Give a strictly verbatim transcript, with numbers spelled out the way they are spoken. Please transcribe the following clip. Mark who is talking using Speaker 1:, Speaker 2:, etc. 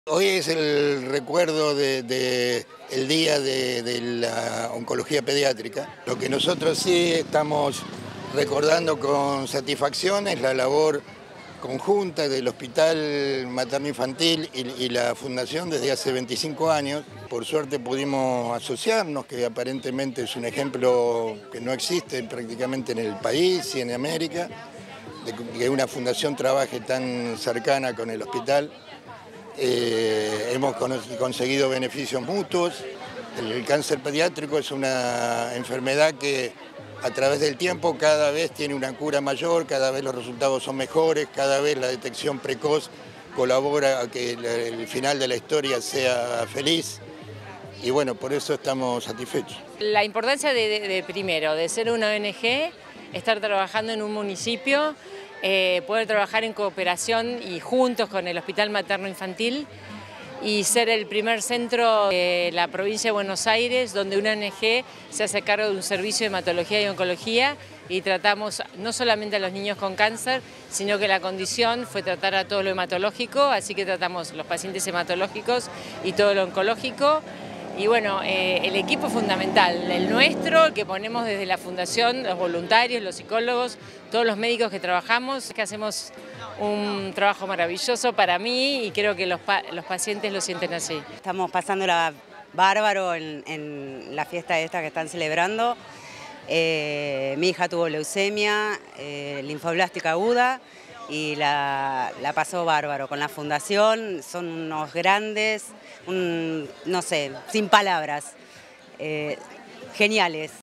Speaker 1: Hoy es el recuerdo de, de el día de, de la oncología pediátrica. Lo que nosotros sí estamos recordando con satisfacción es la labor conjunta del Hospital Materno Infantil y, y la Fundación desde hace veinticinco años. Por suerte pudimos asociarnos, que aparentemente es un ejemplo que no existe prácticamente en el país y en América, de que una fundación trabaje tan cercana con el hospital. Eh, hemos conseguido beneficios mutuos. El, el cáncer pediátrico es una enfermedad que a través del tiempo cada vez tiene una cura mayor, cada vez los resultados son mejores, cada vez la detección precoz colabora a que el, el final de la historia sea feliz. Y bueno, por eso estamos satisfechos.
Speaker 2: La importancia de, de, de primero, de ser una O N G, estar trabajando en un municipio, eh, poder trabajar en cooperación y juntos con el Hospital Materno Infantil y ser el primer centro de la provincia de Buenos Aires donde una O N G se hace cargo de un servicio de hematología y oncología y tratamos no solamente a los niños con cáncer, sino que la condición fue tratar a todo lo hematológico, así que tratamos los pacientes hematológicos y todo lo oncológico. Y bueno, eh, el equipo es fundamental, el nuestro, el que ponemos desde la fundación, los voluntarios, los psicólogos, todos los médicos que trabajamos, que hacemos un trabajo maravilloso para mí y creo que los, pa los pacientes lo sienten así.
Speaker 3: Estamos pasándola bárbaro en, en la fiesta esta que están celebrando. Eh, mi hija tuvo leucemia, eh, linfoblástica aguda y la, la pasó bárbaro con la fundación. Son unos grandes, un, no sé, sin palabras, eh, geniales.